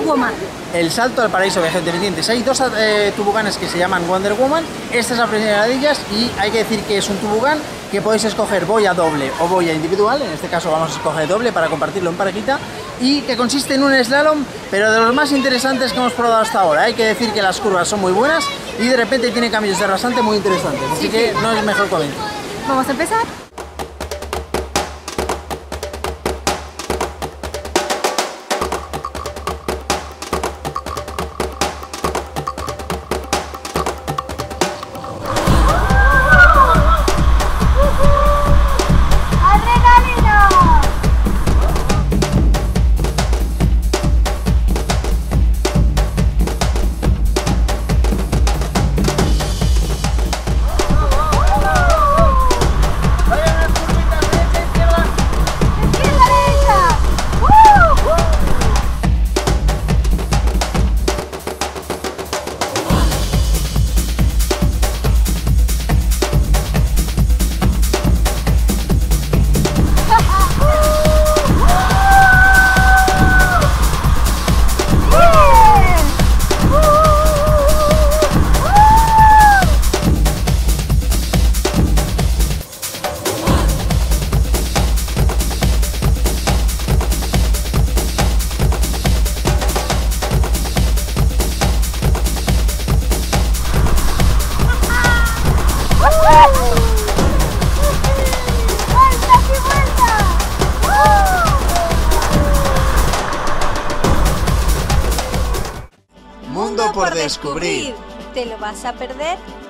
Woman. El salto al paraíso viajero independientes. Hay dos tubuganes que se llaman Wonder Woman. Esta es la primera de ellas y hay que decir que es un tubugán que podéis escoger boya doble o boya individual. En este caso vamos a escoger doble para compartirlo en parejita, y que consiste en un slalom, pero de los más interesantes que hemos probado hasta ahora. Hay que decir que las curvas son muy buenas y de repente tiene cambios de rasante muy interesantes, así que no es mejor comenzar. Vamos a empezar. Mundo por descubrir. ¿Te lo vas a perder?